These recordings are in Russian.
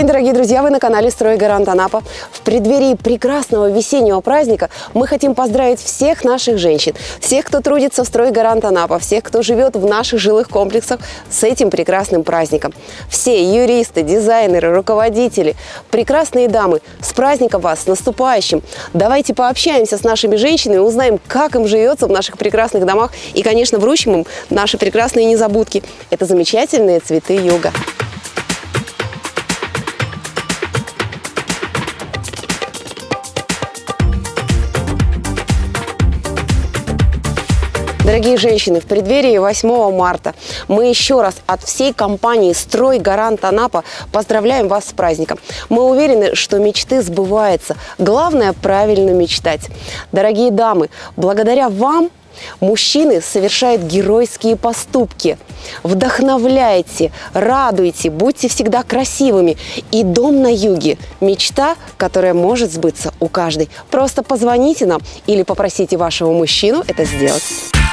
день, дорогие друзья! Вы на канале «Стройгарант Анапа». В преддверии прекрасного весеннего праздника мы хотим поздравить всех наших женщин, всех, кто трудится в «Стройгарант Анапа», всех, кто живет в наших жилых комплексах с этим прекрасным праздником. Все юристы, дизайнеры, руководители, прекрасные дамы, с праздником вас, с наступающим! Давайте пообщаемся с нашими женщинами, узнаем, как им живется в наших прекрасных домах и, конечно, вручим им наши прекрасные незабудки. Это замечательные цветы юга. Дорогие женщины, в преддверии 8 марта мы еще раз от всей компании «Стройгарант Анапа» поздравляем вас с праздником. Мы уверены, что мечты сбываются. Главное – правильно мечтать. Дорогие дамы, благодаря вам мужчины совершают геройские поступки. Вдохновляйте, радуйте, будьте всегда красивыми. И дом на юге – мечта, которая может сбыться у каждой. Просто позвоните нам или попросите вашего мужчину это сделать.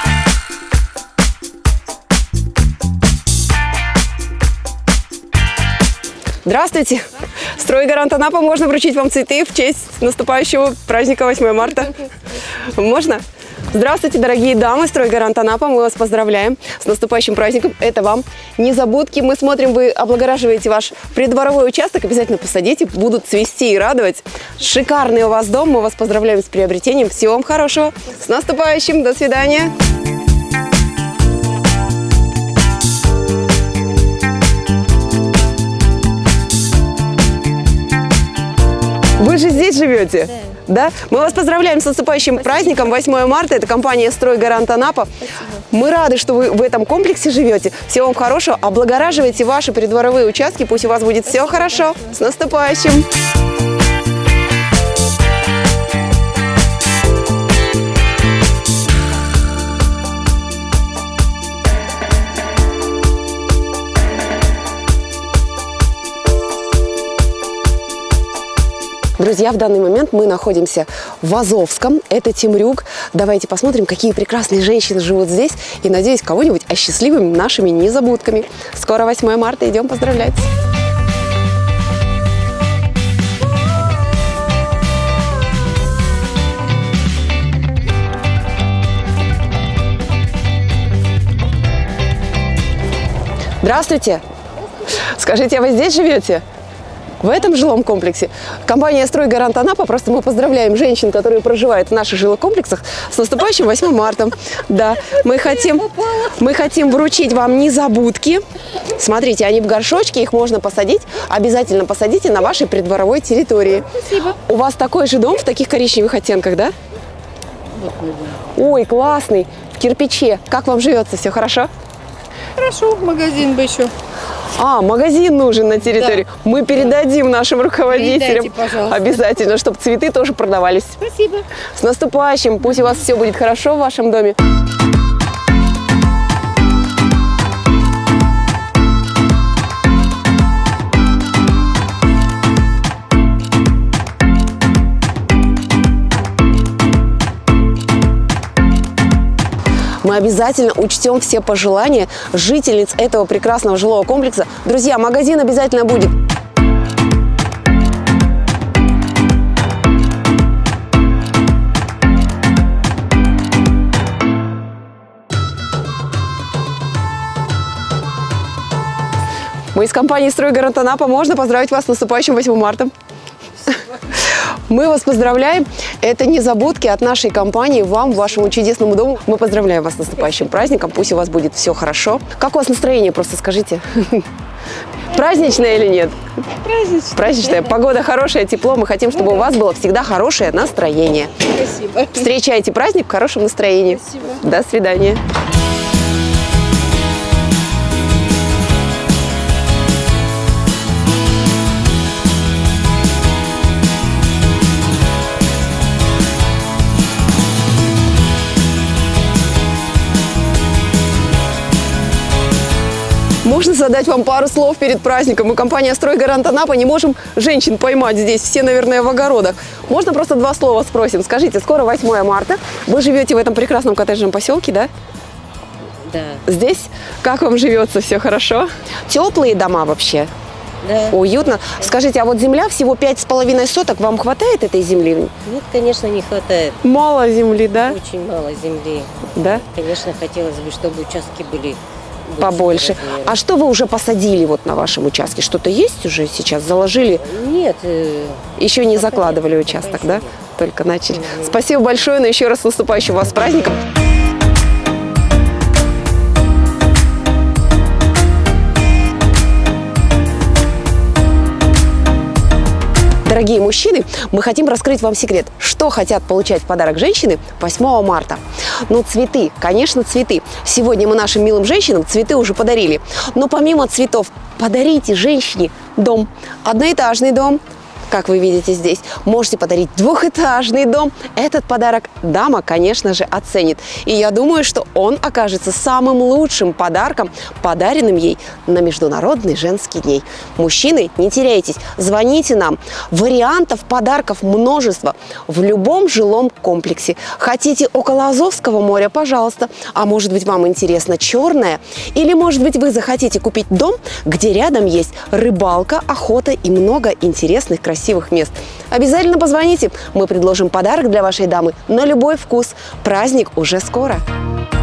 Здравствуйте! «Стройгарант Анапа», можно вручить вам цветы в честь наступающего праздника 8 марта? Можно? Здравствуйте, дорогие дамы! «Стройгарант Анапа», мы вас поздравляем с наступающим праздником. Это вам незабудки. Мы смотрим, вы облагораживаете ваш придворовой участок. Обязательно посадите, будут цвести и радовать. Шикарный у вас дом. Мы вас поздравляем с приобретением. Всего вам хорошего. С наступающим. До свидания. Вы же здесь живете? Да. Мы вас поздравляем с наступающим праздником 8 марта. Это компания «Стройгарант Анапа». Спасибо. Мы рады, что вы в этом комплексе живете. Всего вам хорошего. Облагораживайте ваши придворовые участки. Пусть у вас будет все хорошо. С наступающим! Друзья, в данный момент мы находимся в Азовском, это Темрюк. Давайте посмотрим, какие прекрасные женщины живут здесь. И, надеюсь, кого-нибудь осчастливим нашими незабудками. Скоро 8 марта, идем поздравлять. Здравствуйте! Скажите, а вы здесь живете? В этом жилом комплексе? Компания «Стройгарант Анапа», просто мы поздравляем женщин, которые проживают в наших жилых комплексах, с наступающим 8 марта. Да, мы хотим вручить вам незабудки. Смотрите, они в горшочке, их можно посадить. Обязательно посадите на вашей придворовой территории. Спасибо. У вас такой же дом в таких коричневых оттенках, да? Ой, классный, в кирпиче. Как вам живется? Все хорошо? Хорошо, магазин бы еще. А, магазин нужен на территории. Да. Мы передадим нашим руководителям. Передайте, обязательно, чтобы цветы тоже продавались. Спасибо. С наступающим. Пусть у вас все будет хорошо в вашем доме. Мы обязательно учтем все пожелания жительниц этого прекрасного жилого комплекса. Друзья, магазин обязательно будет. Мы из компании «Стройгарант Анапа». Можно поздравить вас с наступающим 8 марта. Мы вас поздравляем. Это незабудки от нашей компании вам, вашему чудесному дому. Мы поздравляем вас с наступающим праздником. Пусть у вас будет все хорошо. Как у вас настроение, просто скажите? Праздничное или нет? Праздничное. Праздничное. Погода хорошая, тепло. Мы хотим, чтобы у вас было всегда хорошее настроение. Спасибо. Встречайте праздник в хорошем настроении. Спасибо. До свидания. Можно задать вам пару слов перед праздником? Мы, компания «Стройгарант Анапа», не можем женщин поймать здесь. Все, наверное, в огородах. Можно просто два слова спросим? Скажите, скоро 8 марта. Вы живете в этом прекрасном коттеджном поселке, да? Да. Здесь? Как вам живется? Все хорошо? Теплые дома вообще? Да. Уютно. Скажите, а вот земля всего 5,5 соток, вам хватает этой земли? Нет, конечно, не хватает. Мало земли, да? Очень мало земли. Да? Конечно, хотелось бы, чтобы участки были Побольше. размера. А что вы уже посадили вот на вашем участке? Что-то есть уже сейчас? Заложили? Нет. Еще не Пока закладывали нет, участок, пока да? еще нет. Только начали. Спасибо большое, но еще раз с наступающим вас праздником. Дорогие мужчины, мы хотим раскрыть вам секрет, что хотят получать в подарок женщины 8 марта. Ну, цветы, конечно, цветы. Сегодня мы нашим милым женщинам цветы уже подарили. Но помимо цветов, подарите женщине дом. Одноэтажный дом, как вы видите здесь. Можете подарить двухэтажный дом. Этот подарок дама, конечно же, оценит. И я думаю, что он окажется самым лучшим подарком, подаренным ей на Международный женский день. Мужчины, не теряйтесь, звоните нам. Вариантов подарков множество в любом жилом комплексе. Хотите около Азовского моря, пожалуйста. А может быть, вам интересно черное? Или, может быть, вы захотите купить дом, где рядом есть рыбалка, охота и много интересных, красивых мест. Обязательно позвоните. Мы предложим подарок для вашей дамы на любой вкус. Праздник уже скоро.